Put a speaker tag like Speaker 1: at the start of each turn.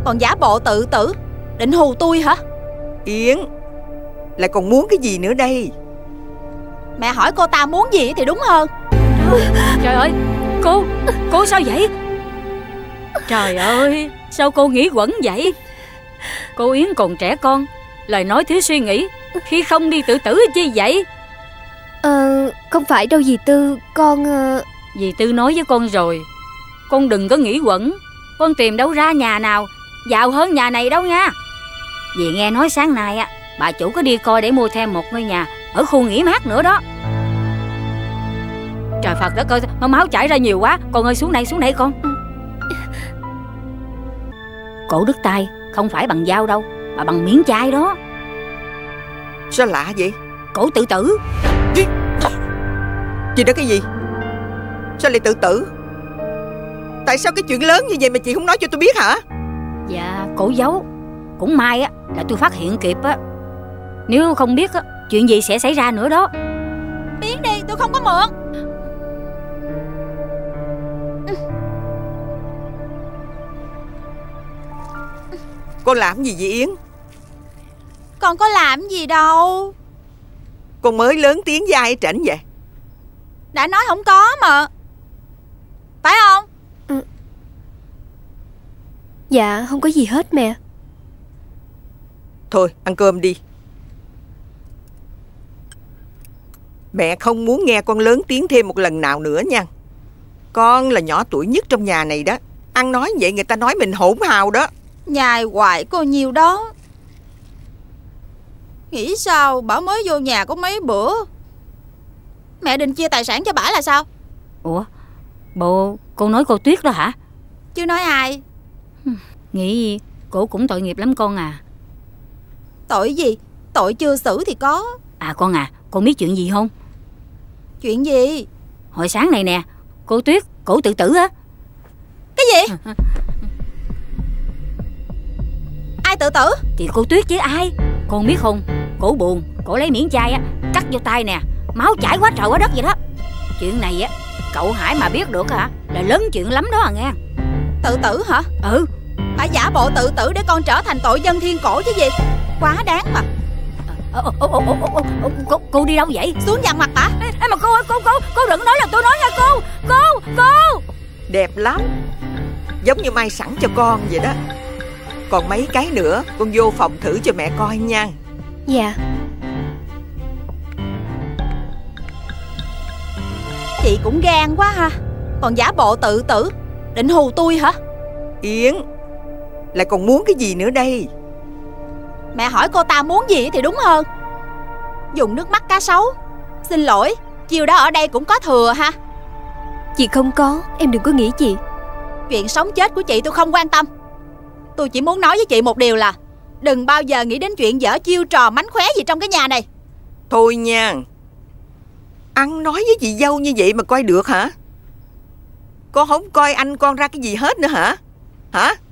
Speaker 1: còn giả bộ tự tử, định hù tôi hả?
Speaker 2: Yến, lại còn muốn cái gì nữa đây?
Speaker 1: Mẹ hỏi cô ta muốn gì thì đúng hơn.
Speaker 3: Trời ơi, cô sao vậy? Trời ơi, sao cô nghĩ quẩn vậy? Cô Yến còn trẻ con, lời nói thiếu suy nghĩ, khi không đi tự tử chi vậy?
Speaker 4: Không phải đâu dì Tư, con...
Speaker 3: Dì Tư nói với con rồi, con đừng có nghĩ quẩn. Con tìm đâu ra nhà nào giàu hơn nhà này đâu nha. Dì nghe nói sáng nay á, bà chủ có đi coi để mua thêm một ngôi nhà ở khu nghỉ mát nữa đó. Trời Phật đất ơi, máu chảy ra nhiều quá. Con ơi, xuống đây con. Cổ đứt tay không phải bằng dao đâu, mà bằng miếng chai đó.
Speaker 2: Sao lạ vậy?
Speaker 3: Cổ tự tử.
Speaker 2: Chị đó cái gì? Sao lại tự tử? Tại sao cái chuyện lớn như vậy mà chị không nói cho tôi biết hả?
Speaker 3: Dạ, cổ giấu. Cũng may á là tôi phát hiện kịp á. Nếu không biết á, chuyện gì sẽ xảy ra nữa đó.
Speaker 1: Biến đi, tôi không có mượn.
Speaker 2: Con làm gì vậy Yến?
Speaker 1: Con có làm gì đâu.
Speaker 2: Con mới lớn tiếng với ai trển vậy?
Speaker 1: Đã nói không có mà. Phải không?
Speaker 4: Dạ, không có gì hết mẹ.
Speaker 2: Thôi, ăn cơm đi. Mẹ không muốn nghe con lớn tiếng thêm một lần nào nữa nha. Con là nhỏ tuổi nhất trong nhà này đó. Ăn nói vậy người ta nói mình hỗn hào đó.
Speaker 1: Nhài hoài có nhiều đó. Nghĩ sao bảo mới vô nhà có mấy bữa. Mẹ định chia tài sản cho bả là sao?
Speaker 3: Ủa, bộ cô nói cô Tuyết đó hả?
Speaker 1: Chứ nói ai.
Speaker 3: Nghĩ cổ cũng tội nghiệp lắm con à.
Speaker 1: Tội gì? Tội chưa xử thì có.
Speaker 3: À con à, con biết chuyện gì không?
Speaker 1: Chuyện gì?
Speaker 3: Hồi sáng này nè, cô Tuyết cổ tự tử á.
Speaker 1: Cái gì? Ai tự tử?
Speaker 3: Thì cô Tuyết với ai? Con biết không? Cổ buồn, cổ lấy miếng chai á cắt vô tay nè, máu chảy quá trời quá đất vậy đó. Chuyện này á, cậu Hải mà biết được hả là lớn chuyện lắm đó à nghe.
Speaker 1: Tự tử hả?
Speaker 3: Ừ.
Speaker 1: Bà giả bộ tự tử để con trở thành tội dân thiên cổ chứ gì. Quá đáng mà.
Speaker 3: Cô đi đâu vậy?
Speaker 1: Xuống dằn mặt bả.
Speaker 3: Ê mà cô đừng nói là tôi nói nha cô. Cô
Speaker 2: Đẹp lắm. Giống như may sẵn cho con vậy đó. Còn mấy cái nữa con vô phòng thử cho mẹ coi nha.
Speaker 4: Dạ.
Speaker 1: Chị cũng gan quá ha. Còn giả bộ tự tử, định hù tôi hả?
Speaker 2: Yến, lại còn muốn cái gì nữa đây?
Speaker 1: Mẹ hỏi cô ta muốn gì thì đúng hơn. Dùng nước mắt cá sấu. Xin lỗi, chiều đó ở đây cũng có thừa ha.
Speaker 4: Chị không có, em đừng có nghĩ chị.
Speaker 1: Chuyện sống chết của chị tôi không quan tâm. Tôi chỉ muốn nói với chị một điều là đừng bao giờ nghĩ đến chuyện dở chiêu trò mánh khóe gì trong cái nhà này.
Speaker 2: Thôi nha. Ăn nói với chị dâu như vậy mà coi được hả? Con không coi anh con ra cái gì hết nữa hả? Hả?